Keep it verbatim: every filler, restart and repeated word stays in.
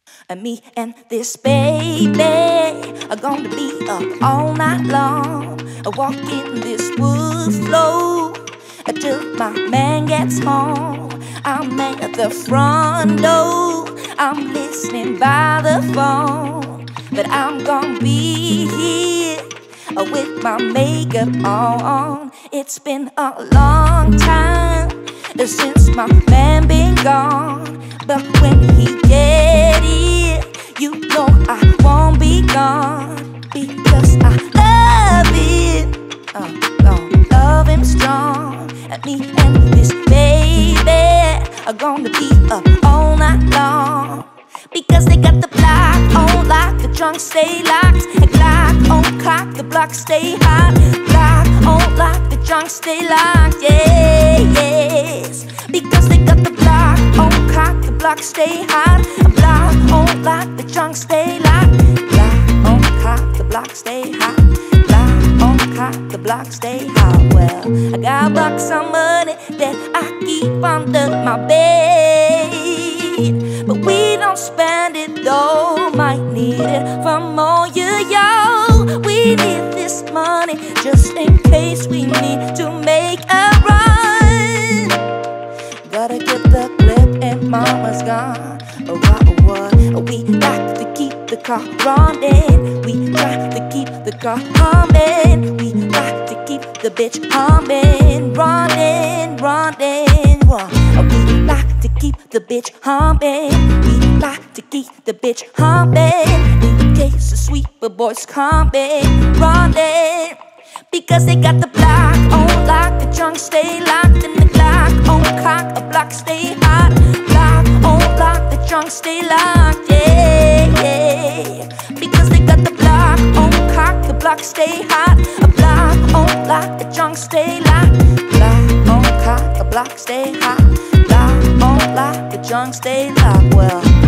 And me and this baby are gonna be up all night long, walking this wood floor until my man gets home. I'm at the front door, I'm listening by the phone, but I'm gonna be here with my makeup on. It's been a long time since my man been gone, but when he get here, you know I won't be gone, because I love him, uh, gonna love him strong. And me and this baby are gonna be up all night long, because they got the block on lock, the trunk stay locked, the Glock on cock, the block stay hot. Block on lock, the trunk stay locked, yeah, yes. Because they got the block on cock, the block stay hot. A block on lock, the trunk stay locked. Block on cock, the block stay hot. Block on cock, the block stay hot. Well, I got bucks on money that I keep under my bed, but we don't spend it though. Might need it for more you, yo. We need this money just in case we need to make a run. Gotta get the clip and mama's gone. Oh, what, what? We like to keep the car running. We try to keep the car humming. We like to keep the bitch humming. Running, running, run. We like to keep the bitch humming. We like to keep the bitch humming. In case the sweeper boys coming, running. Because they got the block on lock, the trunk stay locked, and the Glock on cock, a block stay hot. Block on lock, the trunk stay locked, yeah, yeah. Because they got the block on cock, the block stay hot. A block on lock, the trunk stay locked. Block on cock, a block stay hot. Block on lock, the trunk stay locked. Well,